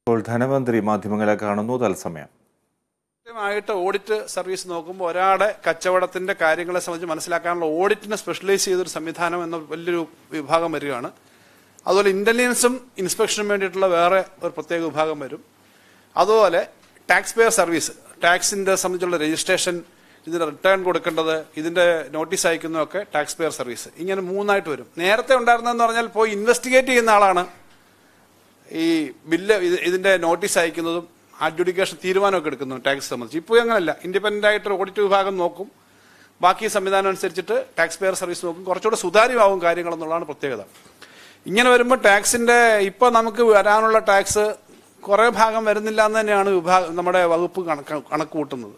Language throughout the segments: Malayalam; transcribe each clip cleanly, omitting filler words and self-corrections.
ഇപ്പോൾ ധനമന്ത്രി മാധ്യമങ്ങളെ കാണുന്നു തത്സമയം. കൃത്യമായിട്ട് ഓഡിറ്റ് സർവീസ് നോക്കുമ്പോൾ ഒരാളുടെ കച്ചവടത്തിന്റെ കാര്യങ്ങളെ സംബന്ധിച്ച് മനസ്സിലാക്കാനുള്ള ഓഡിറ്റിനെ സ്പെഷ്യലൈസ് ചെയ്തൊരു സംവിധാനം എന്ന വലിയൊരു വിഭാഗം വരികയാണ്. അതുപോലെ ഇന്റലിജൻസും ഇൻസ്പെക്ഷനും വേണ്ടിയിട്ടുള്ള വേറെ ഒരു പ്രത്യേക വിഭാഗം വരും. അതുപോലെ ടാക്സ് പെയർ സർവീസ്, ടാക്സിന്റെ സംബന്ധിച്ചുള്ള രജിസ്ട്രേഷൻ, ഇതിന്റെ റിട്ടേൺ കൊടുക്കേണ്ടത്, ഇതിന്റെ നോട്ടീസ് അയക്കുന്നതൊക്കെ ടാക്സ് പെയർ സർവീസ്. ഇങ്ങനെ മൂന്നായിട്ട് വരും. നേരത്തെ ഉണ്ടായിരുന്നതെന്ന് പറഞ്ഞാൽ പോയി ഇൻവെസ്റ്റിഗേറ്റ് ചെയ്യുന്ന ആളാണ് ഈ ബില്ല് ഇതിന്റെ നോട്ടീസ് അയക്കുന്നതും അഡ്ജുഡിക്കേഷൻ തീരുമാനമൊക്കെ എടുക്കുന്നു ടാക്സ് സംബന്ധിച്ച്. ഇപ്പോൾ അങ്ങനെയല്ല, ഇൻഡിപെൻഡന്റ് ആയിട്ട് ഓഡിറ്റ് വിഭാഗം നോക്കും, ബാക്കി സംവിധാനം അനുസരിച്ചിട്ട് ടാക്സ് പെയർ സർവീസ് നോക്കും. കുറച്ചുകൂടെ സുതാര്യമാവും കാര്യങ്ങളെന്നുള്ളതാണ് പ്രത്യേകത. ഇങ്ങനെ വരുമ്പോൾ ടാക്സിന്റെ ഇപ്പോൾ നമുക്ക് വരാനുള്ള ടാക്സ് കുറേ ഭാഗം വരുന്നില്ല എന്ന് തന്നെയാണ് നമ്മുടെ വകുപ്പ് കണക്ക് കൂട്ടുന്നത്.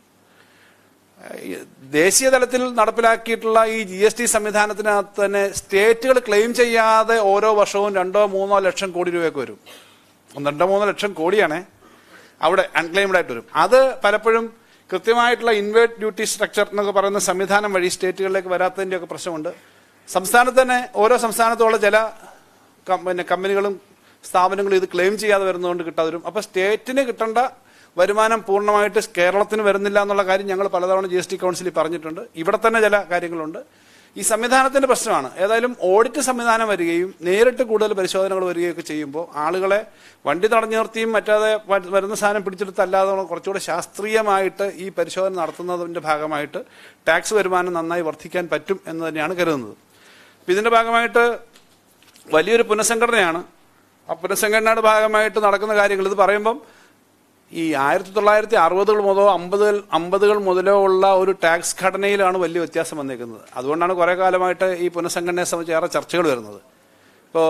ദേശീയ തലത്തിൽ നടപ്പിലാക്കിയിട്ടുള്ള ഈ GST സംവിധാനത്തിനകത്ത് തന്നെ സ്റ്റേറ്റുകൾ ക്ലെയിം ചെയ്യാതെ ഓരോ വർഷവും 2-3 ലക്ഷം കോടി രൂപയൊക്കെ വരും. 2-3 ലക്ഷം കോടിയാണേ അവിടെ അൺക്ലെയിംഡ് ആയിട്ട് വരും. അത് പലപ്പോഴും കൃത്യമായിട്ടുള്ള ഇൻവേർട്ട് ഡ്യൂട്ടി സ്ട്രക്ചർ എന്നൊക്കെ പറയുന്ന സംവിധാനം വഴി സ്റ്റേറ്റുകളിലേക്ക് വരാത്തതിൻ്റെയൊക്കെ പ്രശ്നമുണ്ട്. സംസ്ഥാനത്ത് തന്നെ ഓരോ സംസ്ഥാനത്തുള്ള ചില കമ്പനികളും സ്ഥാപനങ്ങളും ഇത് ക്ലെയിം ചെയ്യാതെ വരുന്നതുകൊണ്ട് കിട്ടാതെ വരും. അപ്പോൾ സ്റ്റേറ്റിന് കിട്ടേണ്ട വരുമാനം പൂർണ്ണമായിട്ട് കേരളത്തിന് വരുന്നില്ല എന്നുള്ള കാര്യം ഞങ്ങൾ പലതവണ GST കൗൺസിലിൽ പറഞ്ഞിട്ടുണ്ട്. ഇവിടെ തന്നെ ചില കാര്യങ്ങളുണ്ട്. ഈ സംവിധാനത്തിന്റെ പ്രശ്നമാണ്. ഏതായാലും ഓഡിറ്റ് സംവിധാനം വരികയും നേരിട്ട് കൂടുതൽ പരിശോധനകൾ വരികയൊക്കെ ചെയ്യുമ്പോൾ ആളുകളെ വണ്ടി തടഞ്ഞു നിർത്തിയും മറ്റാതെ വരുന്ന സാധനം പിടിച്ചെടുത്തല്ലാതെ കുറച്ചുകൂടെ ശാസ്ത്രീയമായിട്ട് ഈ പരിശോധന നടത്തുന്നതിന്റെ ഭാഗമായിട്ട് ടാക്സ് വരുമാനം നന്നായി വർദ്ധിക്കാൻ പറ്റും എന്ന് തന്നെയാണ് കരുതുന്നത്. അപ്പം ഇതിന്റെ ഭാഗമായിട്ട് വലിയൊരു പുനഃസംഘടനയാണ്. ആ പുനഃസംഘടനയുടെ ഭാഗമായിട്ട് നടക്കുന്ന കാര്യങ്ങൾ ഇത് പറയുമ്പം ഈ 1960 മുതലോ 50 മുതലോ ഉള്ള ഒരു ടാക്സ് ഘടനയിലാണ് വലിയ വ്യത്യാസം വന്നിരിക്കുന്നത്. അതുകൊണ്ടാണ് കുറേ കാലമായിട്ട് ഈ പുനഃസംഘടനയെ സംബന്ധിച്ച് ഏറെ ചർച്ചകൾ വരുന്നത്. ഇപ്പോൾ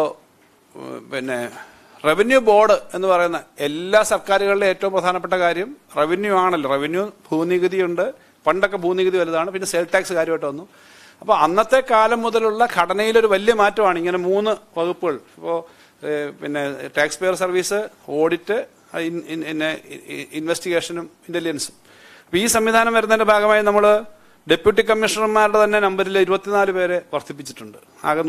റവന്യൂ ബോർഡ് എന്ന് പറയുന്ന എല്ലാ സർക്കാരുകളുടെ ഏറ്റവും പ്രധാനപ്പെട്ട കാര്യം റവന്യൂ ആണല്ലോ. റവന്യൂ ഭൂനികുതിയുണ്ട്, പണ്ടൊക്കെ ഭൂനികുതി വലുതാണ്, പിന്നെ സെയിൽ ടാക്സ് കാര്യമായിട്ട് വന്നു. അപ്പോൾ അന്നത്തെ കാലം മുതലുള്ള ഘടനയിലൊരു വലിയ മാറ്റമാണ് ഇങ്ങനെ 3 വകുപ്പുകൾ. ഇപ്പോൾ ടാക്സ് പെയർ സർവീസ്, ഓഡിറ്റ്, ഇൻവെസ്റ്റിഗേഷനും ഇന്റലിജൻസും. അപ്പോൾ ഈ സംവിധാനം വരുന്നതിന്റെ ഭാഗമായി നമ്മൾ ഡെപ്യൂട്ടി കമ്മീഷണർമാരുടെ തന്നെ നമ്പറിൽ 24 പേരെ വർദ്ധിപ്പിച്ചിട്ടുണ്ട്. ആകെ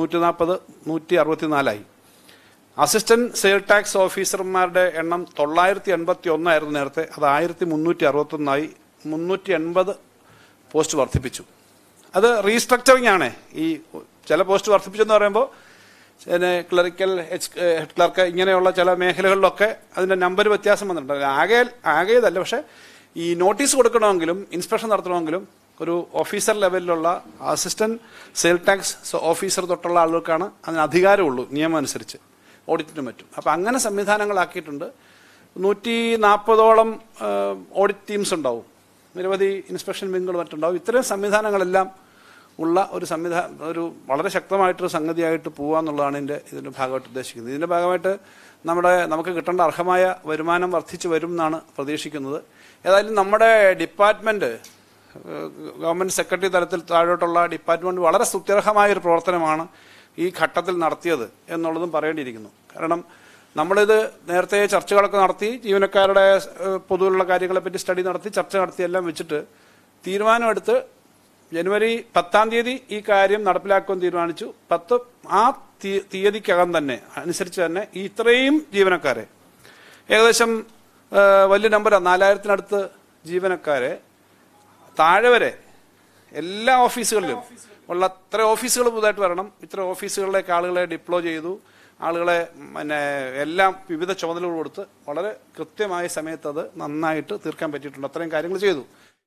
164 അസിസ്റ്റന്റ് സെയിൽ ടാക്സ് ഓഫീസർമാരുടെ എണ്ണം 981 ആയിരുന്നു നേരത്തെ. അത് 1361 380 പോസ്റ്റ് വർദ്ധിപ്പിച്ചു. അത് റീസ്ട്രക്ചറിങ് ആണ്. ഈ ചില പോസ്റ്റ് വർദ്ധിപ്പിച്ചെന്ന് പറയുമ്പോൾ ക്ലറിക്കൽ, ഹെഡ് ക്ലർക്ക്, ഇങ്ങനെയുള്ള ചില മേഖലകളിലൊക്കെ അതിന്റെ നമ്പർ വ്യത്യാസം വന്നിട്ടുണ്ട്. ആകെ ഇതല്ല, പക്ഷെ ഈ നോട്ടീസ് കൊടുക്കണമെങ്കിലും ഇൻസ്പെക്ഷൻ നടത്തണമെങ്കിലും ഒരു ഓഫീസർ ലെവലിലുള്ള അസിസ്റ്റന്റ് സെയിൽ ടാക്സ് ഓഫീസർ തൊട്ടുള്ള ആളുകൾക്കാണ് അതിന് അധികാരമുള്ളൂ നിയമം അനുസരിച്ച്, ഓഡിറ്റിനും മറ്റും. അപ്പം അങ്ങനെ സംവിധാനങ്ങളാക്കിയിട്ടുണ്ട്. 140ഓളം ഓഡിറ്റ് ടീംസ് ഉണ്ടാവും, നിരവധി ഇൻസ്പെക്ഷൻ വിങ്ങുകൾ മറ്റുണ്ടാവും. ഇത്തരം സംവിധാനങ്ങളെല്ലാം ഉള്ള ഒരു വളരെ ശക്തമായിട്ടൊരു സംഗതിയായിട്ട് പോകാന്നുള്ളതാണ് ഇതിന്റെ ഭാഗമായിട്ട് ഉദ്ദേശിക്കുന്നത്. ഇതിന്റെ ഭാഗമായിട്ട് നമുക്ക് കിട്ടേണ്ട അർഹമായ വരുമാനം വർദ്ധിച്ചു വരും എന്നാണ് പ്രതീക്ഷിക്കുന്നത്. ഏതായാലും നമ്മുടെ ഡിപ്പാർട്ട്മെന്റ്, ഗവൺമെന്റ് സെക്രട്ടറി തലത്തിൽ താഴോട്ടുള്ള ഡിപ്പാർട്ട്മെന്റ് വളരെ സ്തുത്യർഹമായ ഒരു പ്രവർത്തനമാണ് ഈ ഘട്ടത്തിൽ നടത്തിയത് എന്നുള്ളതും പറയേണ്ടിയിരിക്കുന്നു. കാരണം നമ്മളിത് നേരത്തെ ചർച്ചകളൊക്കെ നടത്തി, ജീവനക്കാരുടെ പൊതുവിലുള്ള കാര്യങ്ങളെപ്പറ്റി സ്റ്റഡി നടത്തി, ചർച്ച നടത്തി, എല്ലാം വെച്ചിട്ട് തീരുമാനമെടുത്ത് ജനുവരി 10-ാം തീയതി ഈ കാര്യം നടപ്പിലാക്കുമെന്ന് തീരുമാനിച്ചു. ആ തീയതിക്കകം തന്നെ അനുസരിച്ച് തന്നെ ഇത്രയും ജീവനക്കാരെ, ഏകദേശം വലിയ നമ്പറാണ്, 4000-നടുത്ത് ജീവനക്കാരെ താഴെ വരെ എല്ലാ ഓഫീസുകളിലും ഉള്ള ഇത്ര ഓഫീസുകൾ പുതുതായിട്ട് വരണം. ഇത്ര ഓഫീസുകളിലേക്ക് ആളുകളെ ഡിപ്ലോ ചെയ്തു, ആളുകളെ എല്ലാം വിവിധ ചുമതലകൾ കൊടുത്ത് വളരെ കൃത്യമായ സമയത്ത് അത് നന്നായിട്ട് തീർക്കാൻ പറ്റിയിട്ടുണ്ട്. അത്രയും കാര്യങ്ങൾ ചെയ്തു.